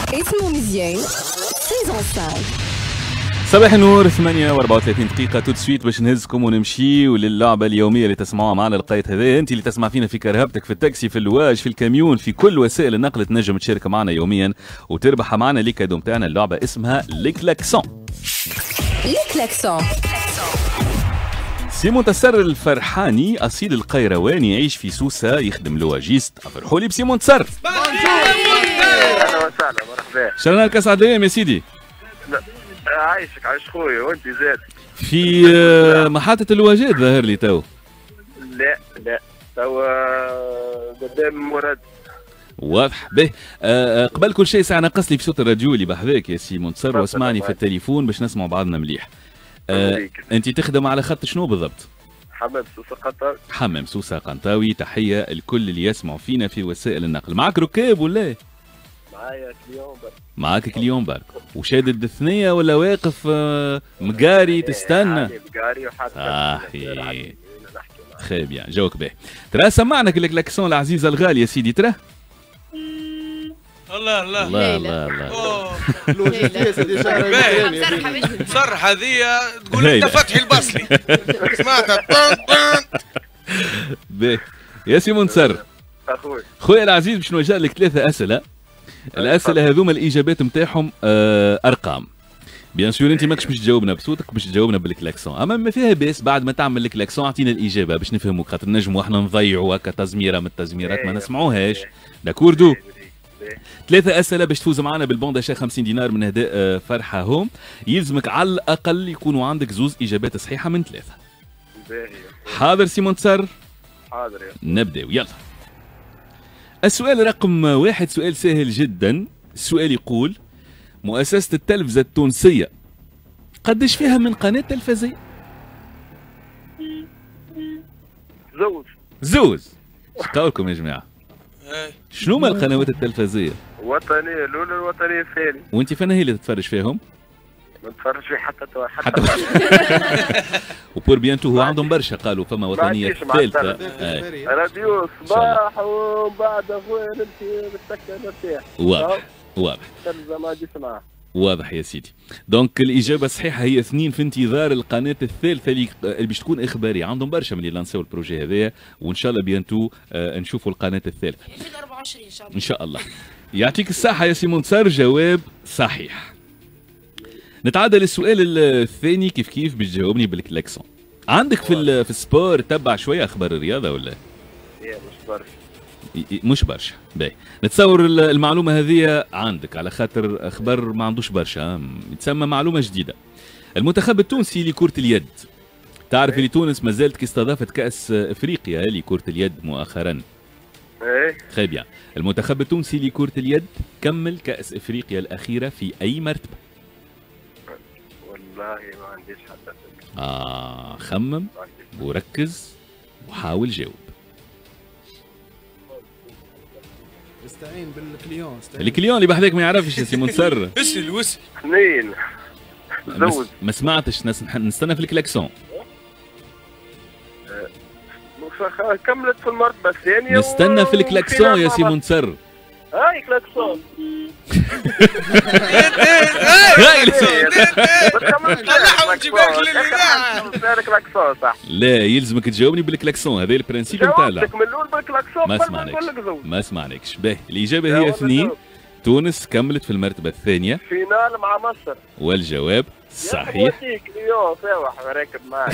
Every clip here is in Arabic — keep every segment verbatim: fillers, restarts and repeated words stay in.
اسمه مزيان سيزون خمسة. صباح النور، ثمانية وأربعة وثلاثين دقيقة تو سويت باش نهزكم ونمشيو للعبة اليومية اللي تسمعوها معنا لقيت هذا. انت اللي تسمع فينا في كرهبتك، في التاكسي، في اللواج، في الكاميون، في كل وسائل النقل تنجم تشارك معنا يوميا وتربح معنا لي كادو نتاعنا. اللعبة اسمها لي كلاكسون. لي كلاكسون. سي منتصر الفرحاني اصيل القيرواني يعيش في سوسة، يخدم لواجيست. افرحوا لي بسي منتصر. اهلا وسهلا، مرحبا. شرنا لك اسعد الايام يا سيدي. عايشك عايش خويا، وانت زاد في محطة الواجات ظاهر لي تو. لا لا تو قدام مراد. واضح به. أه قبل كل شيء ساعة نقص لي في صوت الراديو اللي بحذاك يا سي منتصر واسمعني في التليفون باش نسمع بعضنا مليح. أه انت تخدم على خط شنو بالضبط؟ حمام سوسة قنطاوي. حمام سوسة قنطاوي. تحية الكل اللي يسمعوا فينا في وسائل النقل. معك ركاب ولا؟ معايا كليون برك. معاك كليون برك. وشادد الثنية ولا واقف أه مقاري تستنى؟ مقاري وحتى صحيح. خير بيان، جوك به. ترى سمعنا الكلاكسون العزيزة الغالية سيدي. ترى الله الله الله الله الله صرح هذه تقول انت فتحي البصري. سمعتها باهي يا سي منتصر. اخوي خويا العزيز باش نوجه لك ثلاثة أسئلة. الأسئلة هذوما الإجابات نتاعهم آه أرقام. بيان سور انت ماكش باش تجاوبنا بصوتك، باش تجاوبنا بالكلاكسون. اما ما فيها باس بعد ما تعمل الكلاكسون اعطينا الاجابه باش نفهموك، خاطر نجموا احنا نضيعوا هكا تزميره من التزميرات ما نسمعوهاش. داكوردو. ثلاثة أسئلة باش تفوز معنا بالبون داشا خمسين دينار من هداء فرحة هوم. يلزمك على الأقل يكونوا عندك زوز إجابات صحيحة من ثلاثة. حاضر سي منتصر؟ حاضر يا نبداو يلا. السؤال رقم واحد سؤال سهل جدا. السؤال يقول: مؤسسة التلفزة التونسية قدش فيها من قناة تلفزية؟ زوج. زوز. اش قولكم يا جماعة؟ شنو هما القنوات التلفزية؟ الوطنية الأولى والوطنية الثانية. وأنت فين هي اللي تتفرج فيهم؟ ما نتفرج في حتى تو حتى, حتى وبور بيانتو هو عندهم برشا قالوا فما وطنية الثالثة. راديو صباح ومن بعد أخويا نمشي بالسكة نرتاح. واضح واضح. تلفزة ما جيت معاه. واضح يا سيدي. دونك الإجابة الصحيحة هي اثنين، في انتظار القناة الثالثة اللي باش تكون إخبارية. عندهم برشا من اللي لانساو البروجي هذايا، وإن شاء الله بيانتو آه نشوفوا القناة الثالثة. ألفين وأربعة وعشرين إن شاء الله. إن شاء الله. يعطيك الصحة يا سي منتصر، جواب صحيح. نتعدى للسؤال الثاني. كيف كيف باش تجاوبني بالكلاكسون. عندك في في السبور تبع شوية أخبار الرياضة ولا؟ لا مش برشا. مش برشا. باهي نتصور المعلومه هذه عندك على خاطر اخبار ما عندوش برشا، تسمى معلومه جديده. المنتخب التونسي لكره اليد، تعرف اللي تونس ما زالت كي استضافت كاس افريقيا لكره اليد مؤخرا. ايه خير بيان. المنتخب التونسي لكره اليد كمل كاس افريقيا الاخيره في اي مرتبه؟ والله ما عنديش حتى فكره. اه خمم وركز وحاول جاوب. استعين بالكليون. الكليون اللي بحذاك ما يعرفش يا سي منتصر. اسال واسال. اثنين. زوج. ما سمعتش. نستنى في الكلاكسون. كملت في المرتبة الثانية. نستنى في الكلاكسون يا سي منتصر. هاي كلاكسون. لا يلزمك تجاوبني بالكلاكسون، هذا البرانسيب نتاع اللعبة. ما سمعناكش ما سمعناكش. باهي الإجابة هي اثنين. تونس كملت في المرتبة الثانية. فينال مع مصر. والجواب صحيح. اليوم ساوح راكب معك.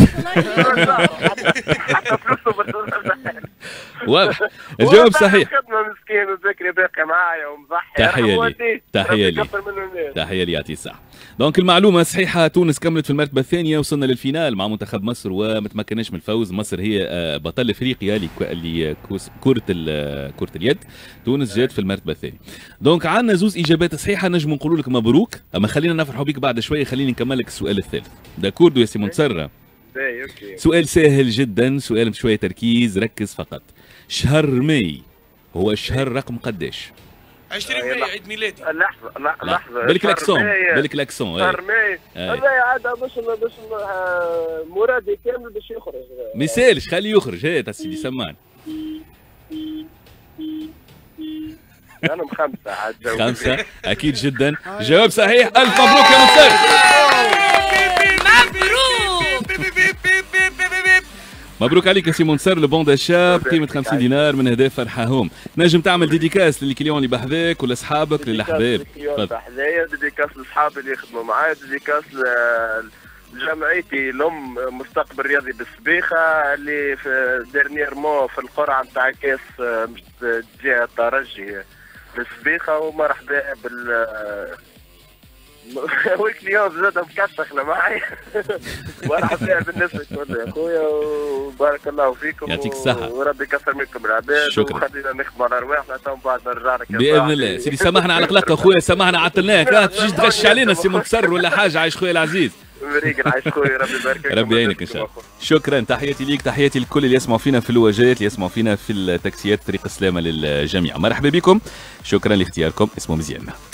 واضح. الجواب صحيح. خدمة مسكين وذكري باقي معايا ومضحي. تحية لي تحية لي تحية لي يعطيه الصحة. دونك المعلومة صحيحة. تونس كملت في المرتبة الثانية، وصلنا للفينال مع منتخب مصر وما تمكناش من الفوز. مصر هي بطل افريقيا لكرة كرة اليد. تونس جات في المرتبة الثانية. دونك عندنا زوز اجابات صحيحة، نجم نقولوا لك مبروك. اما خلينا نفرحوا بك بعد شوية. خليني نكمل لك السؤال الثالث. داكوردو يا سي منتصر؟ سؤال سهل جدا، سؤال بشوية تركيز، ركز فقط. شهر ماي هو الشهر رقم قداش؟ عشرين ماي عيد ميلادي. لحظة لحظة. بالكلاكسون بالكلاكسون. شهر ماي هذا عاد باش باش مرادي كامل باش يخرج. ما يسالش، خليه يخرج. هات سيدي سمعني. انا مخمسه عاد جاوب خمسه اكيد جدا. جواب صحيح، الف مبروك يا منصر. مبروك عليك يا سي منصر. لو بون داشا بقيمه خمسين دينار من هدايا فرحة هوم. نجم تعمل ديديكاس للكليون اللي بحذاك ولاصحابك للاحباب؟ ديديكاس بحذايا، ديديكاس لاصحابي اللي يخدموا معايا، ديديكاس لجمعيتي الام مستقبل رياضي بالسبيخه اللي في ديرنييرمون في القرعه نتاع كاس مش تجي الترجي بالسبيخه، ومرحبا بال هو الكليون زاد مكسخ معي. مرحبا بالناس الكل يا خويا، وبارك الله فيكم. يعطيك الصحة وربي يكثر منكم العباد. شكرا. وخلينا نخدموا على ارواحنا تو بعد نرجع لك باذن الله. سيدي سامحنا على قلق اخويا، سامحنا عطلناك. اه تجيش تغش علينا سي منتصر ولا حاجه. عايش خويا العزيز. مريق عايش خويا، ربي يبارك فيك. ربي يعينك ان شاء الله. شكرا، تحياتي ليك، تحياتي لكل اللي يسمعوا فينا في الواجهات، اللي يسمعوا فينا في التاكسيات. طريق السلامه للجميع. مرحبا بكم، شكرا لاختياركم. اسمه مزيان.